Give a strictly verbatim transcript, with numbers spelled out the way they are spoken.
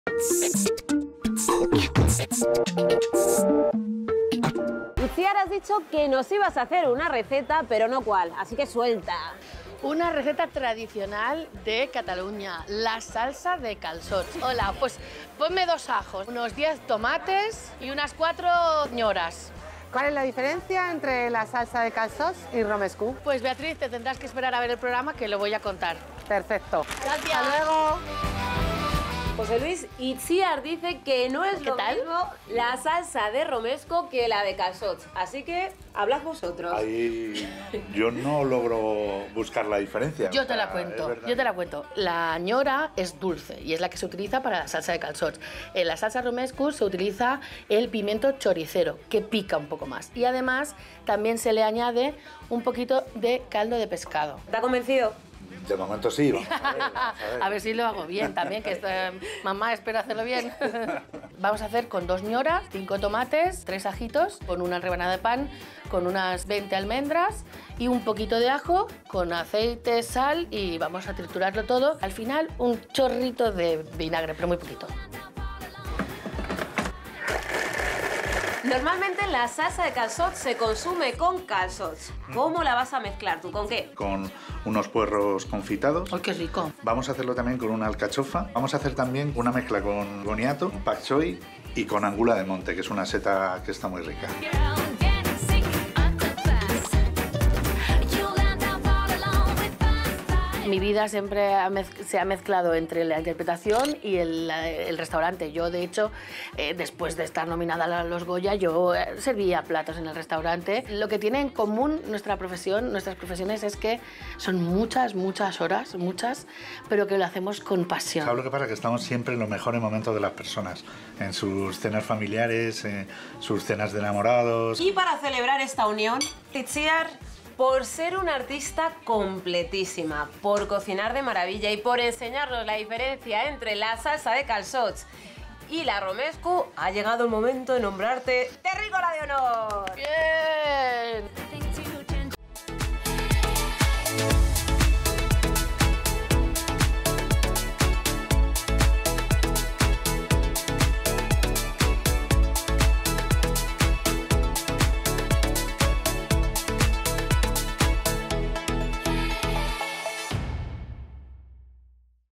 Itziar, has dicho que nos ibas a hacer una receta, pero no cuál, así que suelta. Una receta tradicional de Cataluña, la salsa de calçots. Hola, pues ponme dos ajos, unos diez tomates y unas cuatro ñoras. ¿Cuál es la diferencia entre la salsa de calçots y romescu? Pues Beatriz, te tendrás que esperar a ver el programa que lo voy a contar. Perfecto. Gracias. Hasta luego. José Luis, Itziar dice que no es ¿Qué lo tal? mismo la salsa de romesco que la de calçots. Así que hablad vosotros. Ahí yo no logro buscar la diferencia. Yo te O sea, la cuento, es verdad. yo te la cuento. La ñora es dulce y es la que se utiliza para la salsa de calçots. En la salsa romescu se utiliza el pimiento choricero, que pica un poco más. Y además también se le añade un poquito de caldo de pescado. ¿Te ha convencido? De momento sí. Vamos a ver, vamos a ver. A ver si lo hago bien también, que esta, mamá espera hacerlo bien. Vamos a hacer con dos ñoras, cinco tomates, tres ajitos, con una rebanada de pan, con unas veinte almendras y un poquito de ajo, con aceite, sal y vamos a triturarlo todo. Al final un chorrito de vinagre, pero muy poquito. Normalmente la salsa de calçots se consume con calçots. ¿Cómo la vas a mezclar tú? ¿Con qué? Con unos puerros confitados. ¡Ay, qué rico! Vamos a hacerlo también con una alcachofa. Vamos a hacer también una mezcla con boniato, pak choi y con angula de monte, que es una seta que está muy rica. Mi vida siempre ha se ha mezclado entre la interpretación y el, el restaurante. Yo, de hecho, eh, después de estar nominada a los Goya, yo eh, servía platos en el restaurante. Lo que tiene en común nuestra profesión, nuestras profesiones es que son muchas, muchas horas, muchas, pero que lo hacemos con pasión. ¿Sabes lo que pasa? Que estamos siempre en los mejores momentos de las personas, en sus cenas familiares, en sus cenas de enamorados. Y para celebrar esta unión, Itziar, por ser una artista completísima, por cocinar de maravilla y por enseñarnos la diferencia entre la salsa de calçots y la romescu, ha llegado el momento de nombrarte terrícola de honor. ¡Bien!